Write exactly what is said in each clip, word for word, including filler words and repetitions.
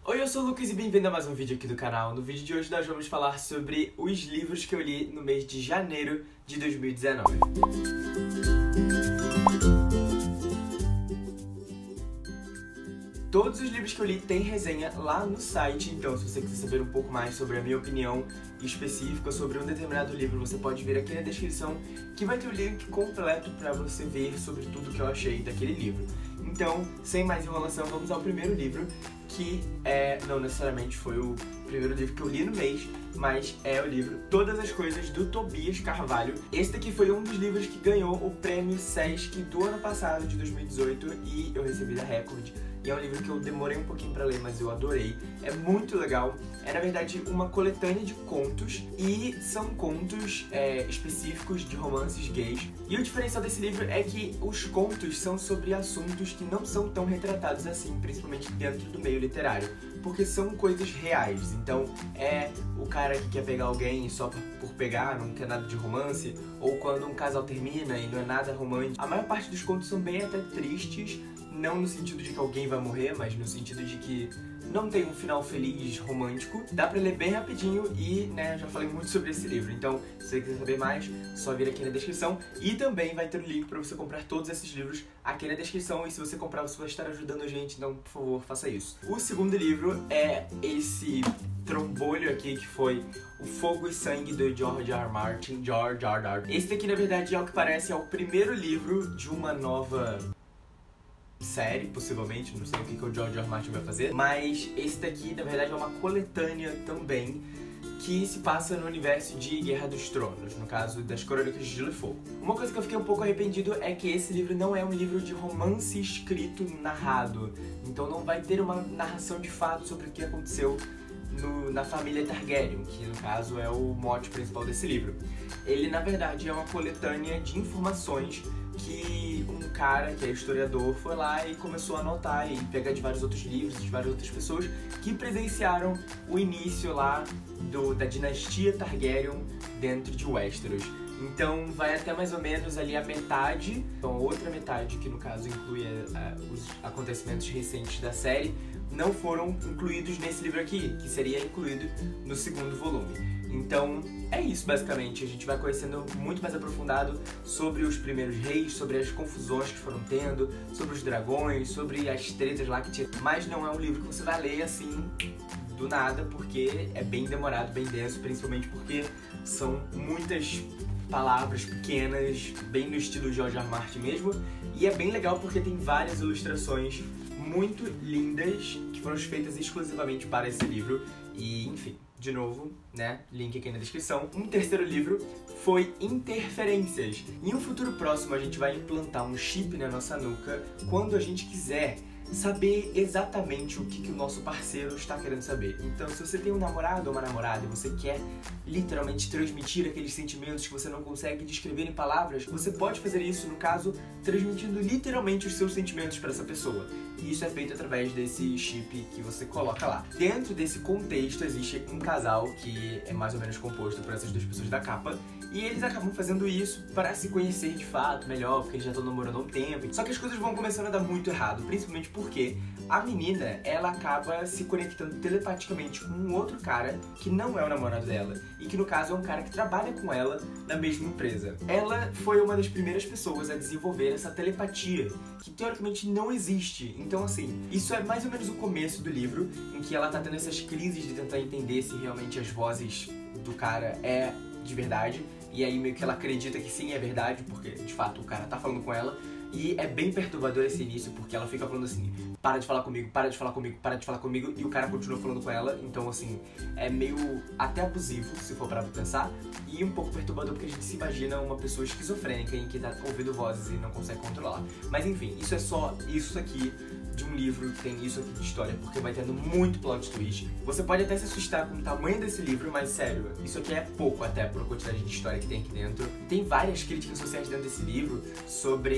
Oi, eu sou o Lucas e bem-vindo a mais um vídeo aqui do canal. No vídeo de hoje nós vamos falar sobre os livros que eu li no mês de janeiro de dois mil e dezenove. Todos os livros que eu li têm resenha lá no site, então se você quiser saber um pouco mais sobre a minha opinião específica sobre um determinado livro, você pode vir aqui na descrição que vai ter o link completo para você ver sobre tudo que eu achei daquele livro. Então, sem mais enrolação, vamos ao primeiro livro, que é, não necessariamente foi o primeiro livro que eu li no mês, mas é o livro Todas as Coisas, do Tobias Carvalho. Esse daqui foi um dos livros que ganhou o prêmio Sesc do ano passado, de dois mil e dezoito, e eu recebi da Record. E é um livro que eu demorei um pouquinho pra ler, mas eu adorei. É muito legal. É, na verdade, uma coletânea de contos, e são contos é, específicos de romances gays. E o diferencial desse livro é que os contos são sobre assuntos que não são tão retratados assim, principalmente dentro do meio literário, porque são coisas reais. Então, é o cara que quer pegar alguém só por pegar, não quer nada de romance, ou quando um casal termina e não é nada romântico. A maior parte dos contos são bem até tristes, não no sentido de que alguém vai morrer, mas no sentido de que não tem um final feliz, romântico. Dá pra ler bem rapidinho e, né, eu já falei muito sobre esse livro. Então, se você quiser saber mais, só vir aqui na descrição. E também vai ter o link pra você comprar todos esses livros aqui na descrição. E se você comprar, você vai estar ajudando a gente, então, por favor, faça isso. O segundo livro é esse trombolho aqui, que foi O Fogo e Sangue, do George R. R. Martin. George R. R. Esse daqui, na verdade, é o que parece é o primeiro livro de uma nova série, possivelmente, não sei o que, que o George R. R. Martin vai fazer, mas esse daqui, na verdade, é uma coletânea também, que se passa no universo de Guerra dos Tronos, no caso das Crônicas de Gelo e Fogo. Uma coisa que eu fiquei um pouco arrependido é que esse livro não é um livro de romance escrito narrado, então não vai ter uma narração de fato sobre o que aconteceu No, na família Targaryen, que no caso é o mote principal desse livro. Ele, na verdade, é uma coletânea de informações que um cara, que é historiador, foi lá e começou a anotar e pegar de vários outros livros, de várias outras pessoas que presenciaram o início lá do, da dinastia Targaryen dentro de Westeros. Então vai até mais ou menos ali a metade, então a outra metade, que no caso inclui a, a, os acontecimentos recentes da série, não foram incluídos nesse livro aqui, que seria incluído no segundo volume. Então é isso basicamente, a gente vai conhecendo muito mais aprofundado sobre os primeiros reis, sobre as confusões que foram tendo, sobre os dragões, sobre as tretas lá que tinha. Mas não é um livro que você vai ler assim do nada, porque é bem demorado, bem denso, principalmente porque são muitas palavras pequenas, bem no estilo George R. R. Martin mesmo, e é bem legal porque tem várias ilustrações muito lindas que foram feitas exclusivamente para esse livro. E, enfim, de novo, né, link aqui na descrição. Um terceiro livro foi Interferências. Em um futuro próximo a gente vai implantar um chip na nossa nuca quando a gente quiser saber exatamente o que, que o nosso parceiro está querendo saber. Então, se você tem um namorado ou uma namorada e você quer literalmente transmitir aqueles sentimentos que você não consegue descrever em palavras, você pode fazer isso, no caso, transmitindo literalmente os seus sentimentos para essa pessoa. E isso é feito através desse chip que você coloca lá. Dentro desse contexto existe um casal que é mais ou menos composto por essas duas pessoas da capa, e eles acabam fazendo isso para se conhecer de fato melhor, porque eles já estão namorando há um tempo. Só que as coisas vão começando a dar muito errado, principalmente porque a menina, ela acaba se conectando telepaticamente com um outro cara que não é o namorado dela, e que no caso é um cara que trabalha com ela na mesma empresa. Ela foi uma das primeiras pessoas a desenvolver essa telepatia, que teoricamente não existe. Então assim, isso é mais ou menos o começo do livro, em que ela tá tendo essas crises de tentar entender se realmente as vozes do cara é de verdade, e aí meio que ela acredita que sim, é verdade, porque de fato o cara tá falando com ela. E é bem perturbador esse início, porque ela fica falando assim: para de falar comigo, para de falar comigo, para de falar comigo, e o cara continua falando com ela. Então assim, é meio até abusivo, se for parar pra pensar, e um pouco perturbador porque a gente se imagina uma pessoa esquizofrênica em que tá ouvindo vozes e não consegue controlar. Mas enfim, isso é só isso aqui de um livro que tem isso aqui de história, porque vai tendo muito plot twist. Você pode até se assustar com o tamanho desse livro, mas sério, isso aqui é pouco até por quantidade de história que tem aqui dentro. Tem várias críticas sociais dentro desse livro sobre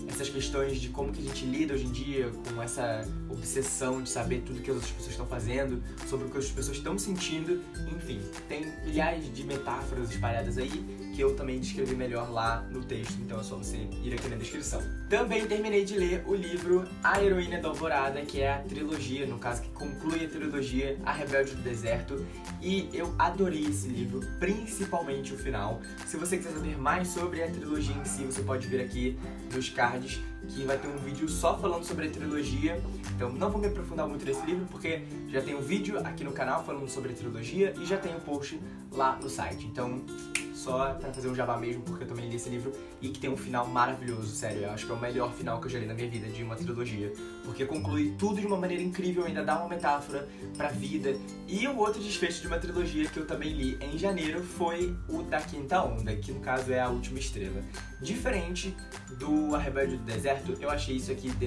essas questões de como que a gente lida hoje em dia com essa obsessão de saber tudo que as outras pessoas estão fazendo, sobre o que as pessoas estão sentindo, enfim, tem milhares de metáforas espalhadas aí que eu também descrevi melhor lá no texto, então é só você ir aqui na descrição. Também terminei de ler o livro A Heroína da Alvorada, que é a trilogia, no caso que conclui a trilogia A Rebelde do Deserto, e eu adorei esse livro, principalmente o final. Se você quiser saber mais sobre a trilogia em si, você pode vir aqui nos cards, que vai ter um vídeo só falando sobre a trilogia. Então não vou me aprofundar muito nesse livro, porque já tem um vídeo aqui no canal falando sobre a trilogia e já tem um post lá no site. Então, só pra fazer um jabá mesmo, porque eu também li esse livro e que tem um final maravilhoso, sério. Eu acho que é o melhor final que eu já li na minha vida de uma trilogia, porque conclui tudo de uma maneira incrível, ainda dá uma metáfora pra vida. E o outro desfecho de uma trilogia que eu também li em janeiro foi o da Quinta Onda, que no caso é A Última Estrela. Diferente do A Rebelde do Deserto, eu achei isso aqui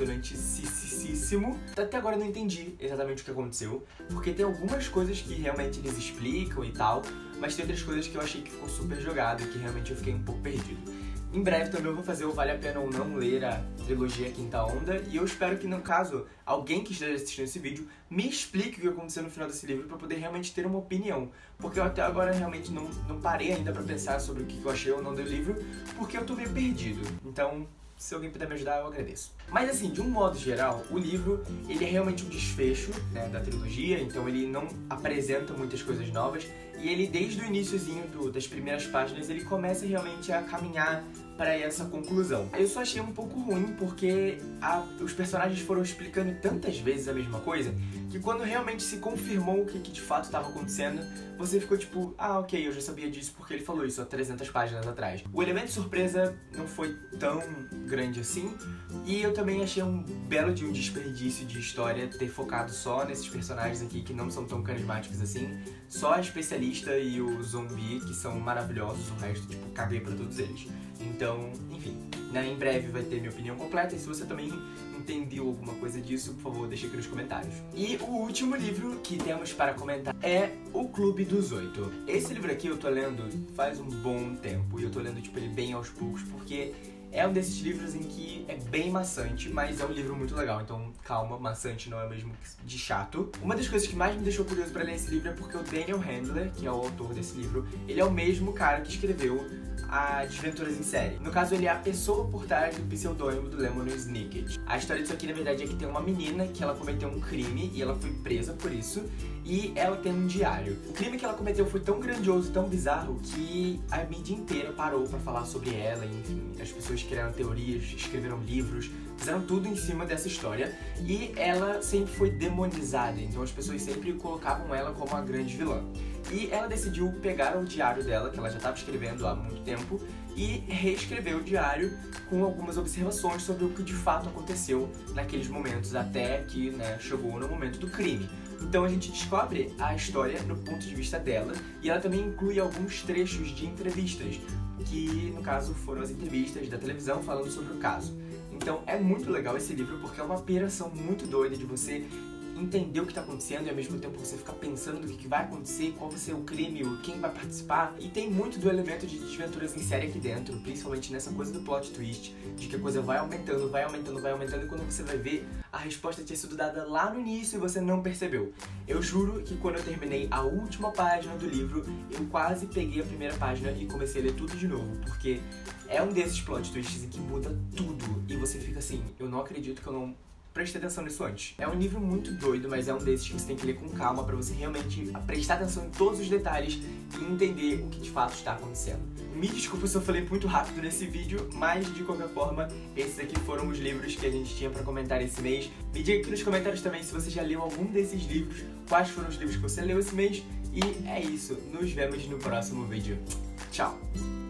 decepcionantíssimo. Até agora eu não entendi exatamente o que aconteceu, porque tem algumas coisas que realmente eles explicam e tal, mas tem outras coisas que eu achei que ficou super jogado e que realmente eu fiquei um pouco perdido. Em breve também eu vou fazer o Vale a Pena ou Não ler a trilogia Quinta Onda, e eu espero que, no caso, alguém que esteja assistindo esse vídeo me explique o que aconteceu no final desse livro pra poder realmente ter uma opinião, porque eu até agora realmente não, não parei ainda pra pensar sobre o que eu achei ou não do livro, porque eu tô meio perdido. Então, se alguém puder me ajudar, eu agradeço. Mas assim, de um modo geral, o livro, ele é realmente um desfecho, né, da trilogia, então ele não apresenta muitas coisas novas, e ele, desde o iniciozinho do, das primeiras páginas, ele começa realmente a caminhar para essa conclusão. Eu só achei um pouco ruim, porque a, os personagens foram explicando tantas vezes a mesma coisa, que quando realmente se confirmou o que, que de fato estava acontecendo, você ficou tipo, ah, ok, eu já sabia disso porque ele falou isso há trezentas páginas atrás. O elemento surpresa não foi tão grande assim, e eu também achei um belo de um desperdício de história ter focado só nesses personagens aqui que não são tão carismáticos assim, só a especialista e o zumbi, que são maravilhosos, o resto, tipo, caguei pra todos eles. Então, enfim, né, em breve vai ter minha opinião completa, e se você também entendeu alguma coisa disso, por favor, deixa aqui nos comentários. E o último livro que temos para comentar é O Clube dos Oito. Esse livro aqui eu tô lendo faz um bom tempo, e eu tô lendo tipo ele bem aos poucos, porque é um desses livros em que é bem maçante, mas é um livro muito legal, então calma, maçante não é mesmo de chato. Uma das coisas que mais me deixou curioso pra ler esse livro é porque o Daniel Handler, que é o autor desse livro, ele é o mesmo cara que escreveu a Desventuras em Série. No caso, ele é a pessoa por trás do pseudônimo do Lemony Snicket. A história disso aqui, na verdade, é que tem uma menina que ela cometeu um crime e ela foi presa por isso, e ela tem um diário. O crime que ela cometeu foi tão grandioso, tão bizarro, que a mídia inteira parou pra falar sobre ela, e, enfim, as pessoas criaram teorias, escreveram livros, fizeram tudo em cima dessa história, e ela sempre foi demonizada, então as pessoas sempre colocavam ela como a grande vilã. E ela decidiu pegar o diário dela, que ela já estava escrevendo há muito tempo, e reescrever o diário com algumas observações sobre o que de fato aconteceu naqueles momentos, até que, né, chegou no momento do crime. Então a gente descobre a história no ponto de vista dela, e ela também inclui alguns trechos de entrevistas, que no caso foram as entrevistas da televisão falando sobre o caso. Então é muito legal esse livro, porque é uma piração muito doida de você entender o que está acontecendo e ao mesmo tempo você ficar pensando no que, que vai acontecer, qual vai ser o crime, quem vai participar. E tem muito do elemento de Desventuras em Série aqui dentro, principalmente nessa coisa do plot twist, de que a coisa vai aumentando, vai aumentando, vai aumentando, e quando você vai ver, a resposta tinha sido dada lá no início e você não percebeu. Eu juro que quando eu terminei a última página do livro, eu quase peguei a primeira página e comecei a ler tudo de novo, porque é um desses plot twists em que muda tudo e você fica assim, eu não acredito que eu não preste atenção nisso antes. É um livro muito doido, mas é um desses que você tem que ler com calma pra você realmente prestar atenção em todos os detalhes e entender o que de fato está acontecendo. Me desculpa se eu falei muito rápido nesse vídeo, mas de qualquer forma, esses aqui foram os livros que a gente tinha pra comentar esse mês. Me diga aqui nos comentários também se você já leu algum desses livros, quais foram os livros que você leu esse mês, e é isso. Nos vemos no próximo vídeo. Tchau!